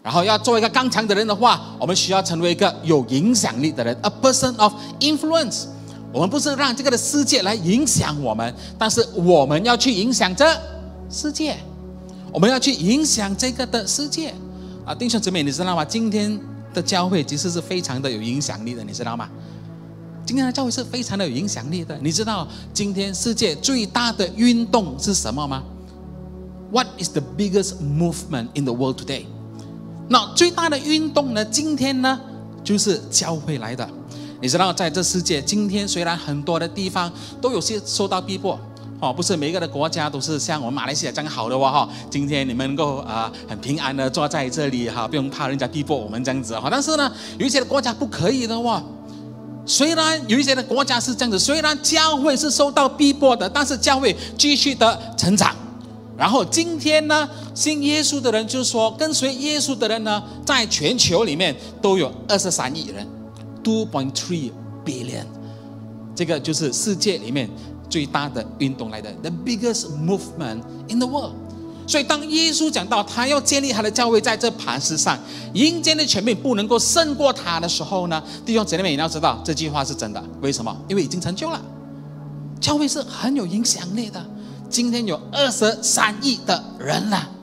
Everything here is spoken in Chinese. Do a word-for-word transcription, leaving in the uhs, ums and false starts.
然后要做一个刚强的人的话，我们需要成为一个有影响力的人 ，a person of influence。我们不是让这个的世界来影响我们，但是我们要去影响这世界，我们要去影响这个的世界啊！弟兄姊妹，你知道吗？今天的教会其实是非常的有影响力的，你知道吗？今天的教会是非常的有影响力的。你知道今天世界最大的运动是什么吗？ What is the biggest movement in the world today？ 那最大的运动呢？今天呢，就是教会来的。你知道，在这世界，今天虽然很多的地方都有些受到逼迫，哦，不是每一个的国家都是像我们马来西亚这样好的哇哈。今天你们能够啊、呃、很平安的坐在这里哈，不用怕人家逼迫我们这样子哈。但是呢，有一些的国家不可以的哇。虽然有一些的国家是这样子，虽然教会是受到逼迫的，但是教会继续的成长。然后今天呢，信耶稣的人就是说，跟随耶稣的人呢，在全球里面都有二十三亿人。two point three billion， 这个就是世界里面最大的运动来的 ，the biggest movement in the world。所以当耶稣讲到他要建立他的教会在这磐石上，阴间的权柄不能够胜过他的时候呢，弟兄姐妹你要知道这句话是真的。为什么？因为已经成就了，教会是很有影响力的。今天有二十三亿的人了。